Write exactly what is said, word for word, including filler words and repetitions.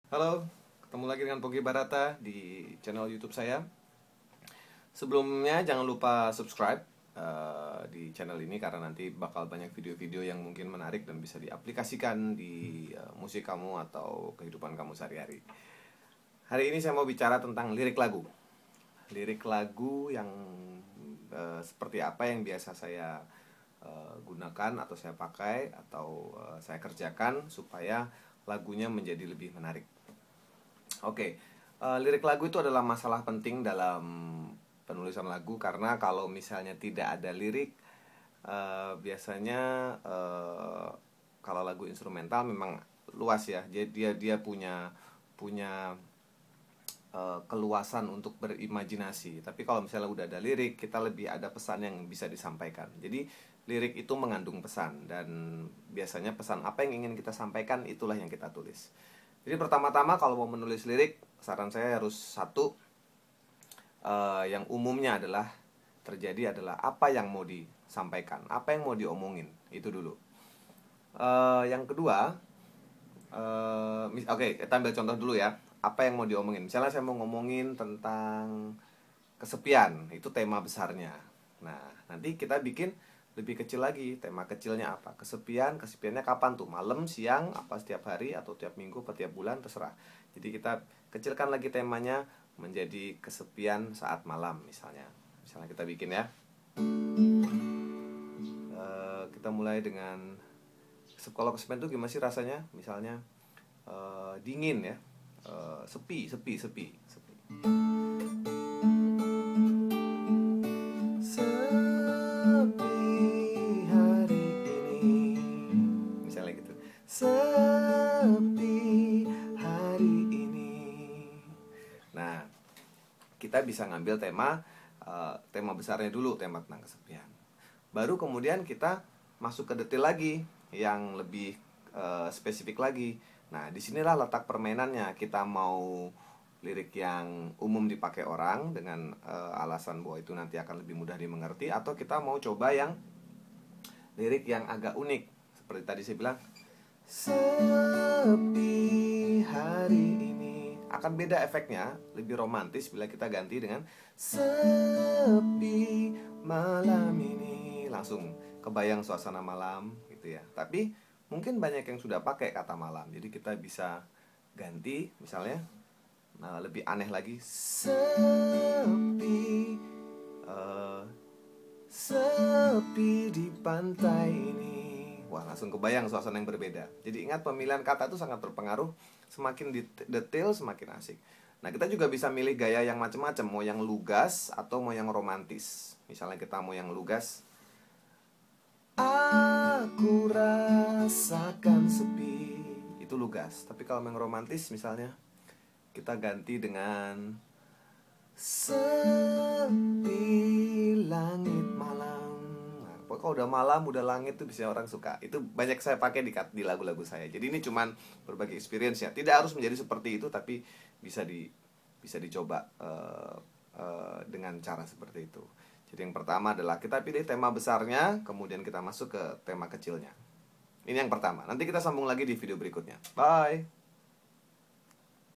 Halo, ketemu lagi dengan Pogi Barata di channel YouTube saya. Sebelumnya jangan lupa subscribe uh, di channel ini karena nanti bakal banyak video-video yang mungkin menarik dan bisa diaplikasikan di uh, musik kamu atau kehidupan kamu sehari-hari. Hari ini saya mau bicara tentang lirik lagu. Lirik lagu yang uh, seperti apa yang biasa saya uh, gunakan atau saya pakai atau uh, saya kerjakan supaya lagunya menjadi lebih menarik. Oke, uh, lirik lagu itu adalah masalah penting dalam penulisan lagu karena kalau misalnya tidak ada lirik, uh, biasanya uh, kalau lagu instrumental memang luas ya, jadi dia dia punya punya uh, keluasan untuk berimajinasi. Tapi kalau misalnya udah ada lirik, kita lebih ada pesan yang bisa disampaikan. Jadi lirik itu mengandung pesan dan biasanya pesan apa yang ingin kita sampaikan itulah yang kita tulis. Jadi pertama-tama kalau mau menulis lirik, saran saya harus satu, uh, yang umumnya adalah terjadi adalah apa yang mau disampaikan, apa yang mau diomongin, itu dulu. Uh, yang kedua, uh, oke, okay, kita ambil contoh dulu ya, apa yang mau diomongin. Misalnya saya mau ngomongin tentang kesepian, itu tema besarnya. Nah, nanti kita bikin lebih kecil lagi, tema kecilnya apa? Kesepian, kesepiannya kapan tuh? Malam, siang, apa setiap hari, atau tiap minggu, atau tiap bulan, terserah. Jadi kita kecilkan lagi temanya menjadi kesepian saat malam misalnya. Misalnya kita bikin ya. Uh, kita mulai dengan, kalau kesepian tuh gimana sih rasanya? Misalnya uh, dingin ya, uh, sepi, sepi, sepi, sepi. Sepi hari ini. Nah, kita bisa ngambil tema uh, tema besarnya dulu, tema tentang kesepian. Baru kemudian kita masuk ke detail lagi yang lebih uh, spesifik lagi. Nah, disinilah letak permainannya. Kita mau lirik yang umum dipakai orang dengan uh, alasan bahwa itu nanti akan lebih mudah dimengerti, atau kita mau coba yang lirik yang agak unik. Seperti tadi saya bilang, sepi hari ini, akan beda efeknya, lebih romantis bila kita ganti dengan sepi malam ini. Langsung kebayang suasana malam gitu ya. Tapi mungkin banyak yang sudah pakai kata malam, jadi kita bisa ganti misalnya, nah lebih aneh lagi, sepi uh, sepi di pantai ini. Wah, langsung kebayang suasana yang berbeda. Jadi ingat, pemilihan kata itu sangat berpengaruh. Semakin detail semakin asik. Nah, kita juga bisa milih gaya yang macam-macam, mau yang lugas atau mau yang romantis. Misalnya kita mau yang lugas, aku rasakan sepi, itu lugas. Tapi kalau yang romantis misalnya, kita ganti dengan sepi langit malam. Pokoknya kalau udah malam, udah langit tuh bisa orang suka. Itu banyak saya pakai di, di lagu-lagu saya. Jadi ini cuman berbagi experience ya. Tidak harus menjadi seperti itu, tapi bisa di bisa dicoba uh, uh, dengan cara seperti itu. Jadi yang pertama adalah kita pilih tema besarnya, kemudian kita masuk ke tema kecilnya. Ini yang pertama. Nanti kita sambung lagi di video berikutnya. Bye.